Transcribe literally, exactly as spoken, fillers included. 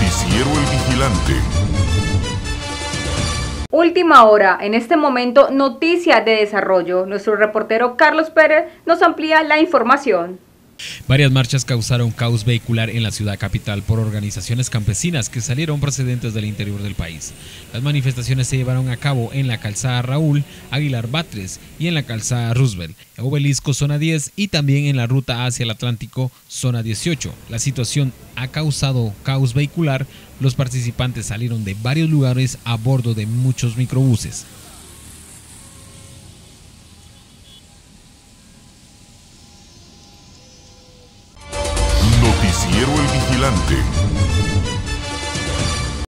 Noticiero El Vigilante. Última hora, en este momento, noticia de desarrollo. Nuestro reportero Carlos Pérez nos amplía la información. Varias marchas causaron caos vehicular en la ciudad capital por organizaciones campesinas que salieron procedentes del interior del país. Las manifestaciones se llevaron a cabo en la calzada Raúl Aguilar Batres y en la calzada Roosevelt, Obelisco zona diez y también en la ruta hacia el Atlántico zona dieciocho. La situación ha causado caos vehicular. Los participantes salieron de varios lugares a bordo de muchos microbuses.